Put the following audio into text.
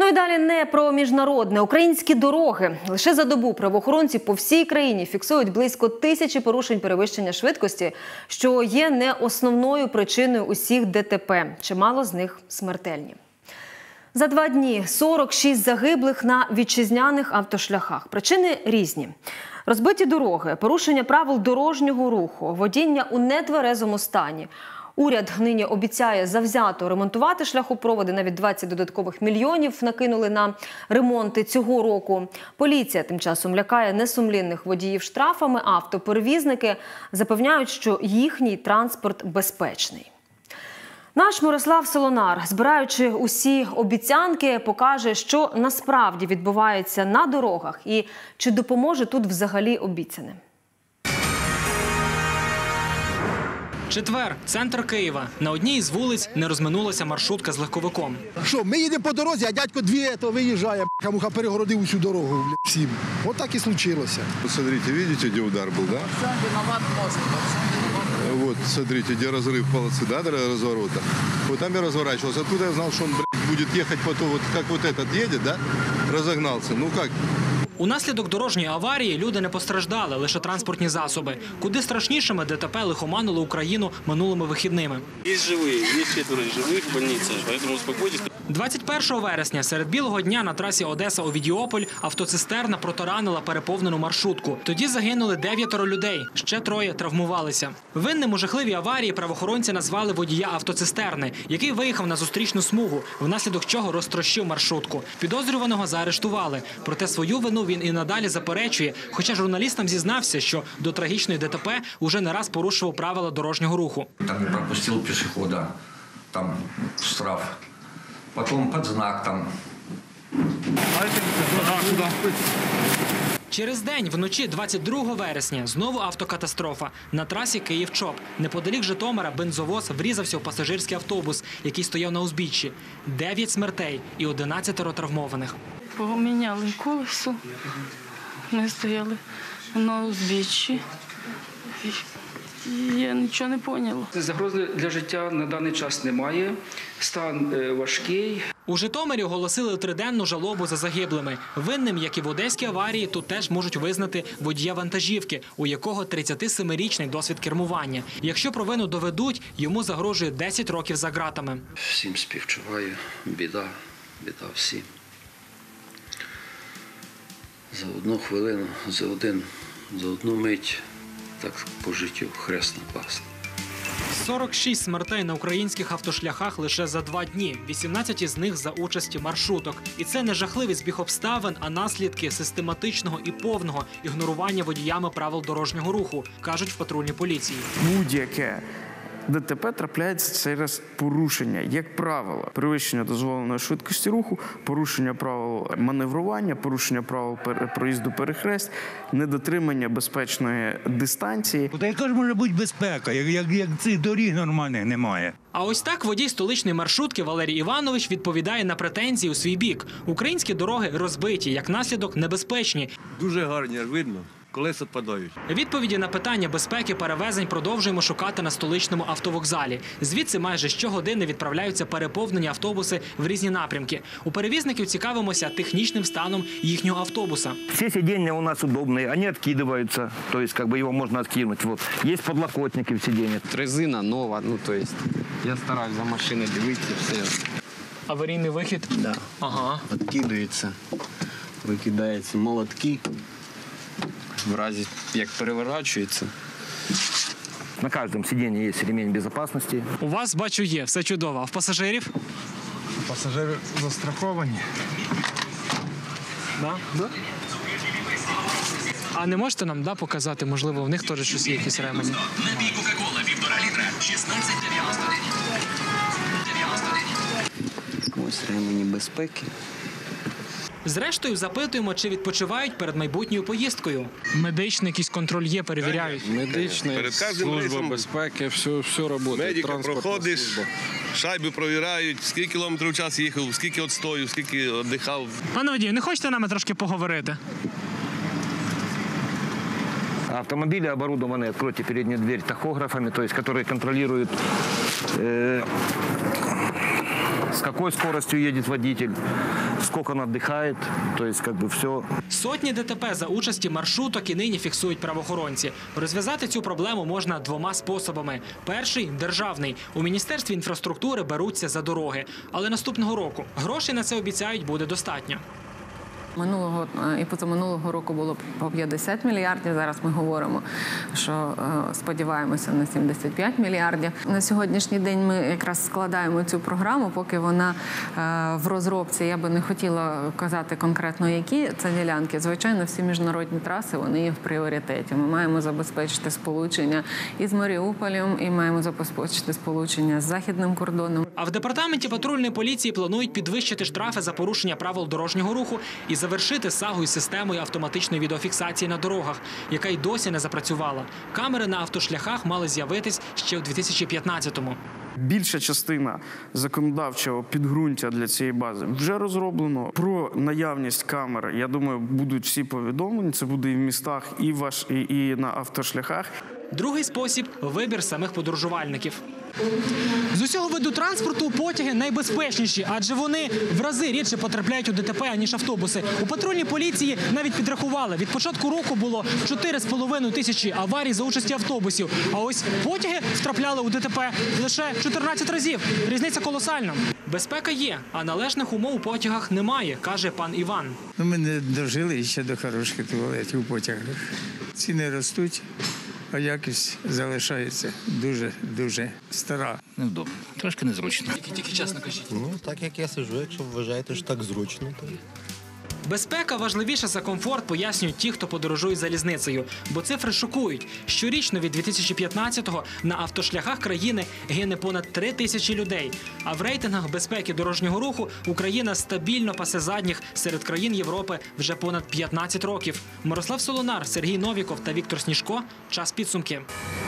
Ну і далі не про міжнародне. Українські дороги. Лише за добу правоохоронці по всій країні фіксують близько 1000 порушень перевищення швидкості, що є не основною причиною усіх ДТП. Чимало з них смертельні. За 2 дні 46 загиблих на вітчизняних автошляхах. Причини різні. Розбиті дороги, порушення правил дорожнього руху, водіння у нетверезому стані. Уряд нині обіцяє завзято ремонтувати шляхопроводи. Навіть 20 додаткових мільйонів накинули на ремонти цього року. Поліція тим часом лякає несумлінних водіїв штрафами. Автоперевізники запевняють, що їхній транспорт безпечний. Наш Мирослав Солонар, збираючи усі обіцянки, покаже, що насправді відбувається на дорогах і чи допоможе тут взагалі обіцяне. Четвер. Центр Києва. На одній із вулиць не розминулася маршрутка з легковиком. Що, ми їдемо по дорозі, а дядько виїжджає, муха перегородив усю дорогу всім. От так і случилося. Смотрите, видите, где удар был, да? Сам виноват мозг. Вот, смотрите, где разрыв полосы, да, разворота. Вот там я разворачивался. Откуда я знал, что он, будет ехать потом, вот как вот этот едет, да? Разогнался. Ну как? Унаслідок дорожньої аварії люди не постраждали, лише транспортні засоби. Куди страшнішими ДТП лихоманило Україну минулими вихідними. Є живі, є 4 живих в больниці, тому успокойтесь. 21 вересня серед білого дня на трасі Одеса-Овідіополь автоцистерна протаранила переповнену маршрутку. Тоді загинули 9 людей, ще 3 травмувалися. Винним у жахливій аварії правоохоронці назвали водія автоцистерни, який виїхав на зустрічну смугу, внаслідок чого розтрощив маршрутку. Підозрюваного заарештували. Проте свою вину він і надалі заперечує, хоча журналістам зізнався, що до трагічної ДТП уже не раз порушував правила дорожнього руху. Там не пропустив пішохода, там штраф. Потом под знак там. Через день, вночі 22 вересня, знову автокатастрофа. На трасі Київ-Чоп. Неподалік Житомира бензовоз врізався в пасажирський автобус, який стояв на узбіччі. 9 смертей і 11 травмованих. Поміняли колесо, ми стояли на узбіччі. Я нічого не поняла. Загрози для життя на даний час немає, стан важкий. У Житомирі оголосили 3-денну жалобу за загиблими. Винним, як і в одеській аварії, тут теж можуть визнати водія вантажівки, у якого 37-річний досвід кермування. Якщо провину доведуть, йому загрожує 10 років за ґратами. Всім співчуваю, біда всім. За одну хвилину, за одну мить. Так по життю хрест накласти. 46 смертей на українських автошляхах лише за 2 дні. 18 із них за участі маршруток. І це не жахливий збіг обставин, а наслідки систематичного і повного ігнорування водіями правил дорожнього руху, кажуть в патрульній поліції. Будь-яке ДТП трапляється через порушення, як правило, перевищення дозволеної швидкості руху, порушення правил маневрування, порушення правил проїзду перехресть, недотримання безпечної дистанції. Та яка ж може бути безпека, як цих доріг нормальних немає? А ось так водій столичної маршрутки Валерій Іванович відповідає на претензії у свій бік. Українські дороги розбиті, як наслідок небезпечні. Дуже гарні, видно. Колеса падають. Відповіді на питання безпеки перевезень продовжуємо шукати на столичному автовокзалі. Звідси майже щогодини відправляються переповнені автобуси в різні напрямки. У перевізників цікавимося технічним станом їхнього автобуса. Всі сидіння у нас удобні, вони відкидаються, тобто його можна відкинути. Є подлокотники в сидінні. Резина нова, я стараюсь за машиною дивитися, все. Аварійний вихід? Так. Ага. Відкидується, викидаються молотки. В разі, як переворачується. На кожному сидінні є ремінь безпечності. У вас, бачу, є. Все чудово. А в пасажирів? Пасажири застраховані. Да? Да. А не можете нам показати, можливо, в них теж щось є, якісь ремені? Напій Кока-Кола, 1,5 літра, 16,99. Ось ремені безпеки. Зрештою, запитуємо, чи відпочивають перед майбутньою поїздкою. Медичний якийсь контроль є, перевіряють. Медична, служба безпеки, все працює. Медика проходиш, шайби провіряють, скільки кілометрів в час їхав, скільки відстою, скільки віддихав. Пане водію, не хочете нами трошки поговорити? Автомобили оборудованы, откройте переднюю дверь, тахографами, то есть, которые контролируют с какой скоростью едет водитель, сколько он отдыхает, то есть как бы все. Сотні ДТП за участі маршруток і нині фіксують правоохоронці. Розв'язати цю проблему можна двома способами. Перший – державний. У Міністерстві інфраструктури беруться за дороги. Але наступного року грошей на це обіцяють буде достатньо. Минулого і позаминулого року було по 50 мільярдів. Зараз ми говоримо, що сподіваємося на 75 мільярдів. На сьогоднішній день ми якраз складаємо цю програму, поки вона в розробці. Я би не хотіла казати конкретно, які це ділянки. Звичайно, всі міжнародні траси, вони є в пріоритеті. Ми маємо забезпечити сполучення із Маріуполем і маємо забезпечити сполучення з західним кордоном. А в департаменті патрульної поліції планують підвищити штрафи за порушення правил дорожнього руху і завершити сагу із системою автоматичної відеофіксації на дорогах, яка й досі не запрацювала. Камери на автошляхах мали з'явитись ще у 2015-му. Більша частина законодавчого підґрунтя для цієї бази вже розроблено. Про наявність камер, я думаю, будуть всі повідомлені. Це буде і в містах, і на автошляхах. Другий спосіб – вибір самих подорожувальників. З усього виду транспорту потяги найбезпечніші, адже вони в рази рідше потрапляють у ДТП, ніж автобуси. У патрульній поліції навіть підрахували. Від початку року було 4,5 тисячі аварій за участі автобусів. А ось потяги втрапляли у ДТП лише 14 разів. Різниця колосальна. Безпека є, а належних умов у потягах немає, каже пан Іван. Ми не дожили ще до хороших туалетів у потягах. Ціни ростуть. А якість залишається дуже стара. Невдобно. Трошки незручно. Тільки чесно кажіть. Ну, так як я сиджу, якщо вважаєте, що так зручно, то... Безпека важливіша за комфорт, пояснюють ті, хто подорожує залізницею. Бо цифри шокують. Щорічно від 2015-го на автошляхах країни гине понад 3 тисячі людей. А в рейтингах безпеки дорожнього руху Україна стабільно пасе задніх серед країн Європи вже понад 15 років. Мирослав Солонар, Сергій Новіков та Віктор Сніжко. Час підсумки.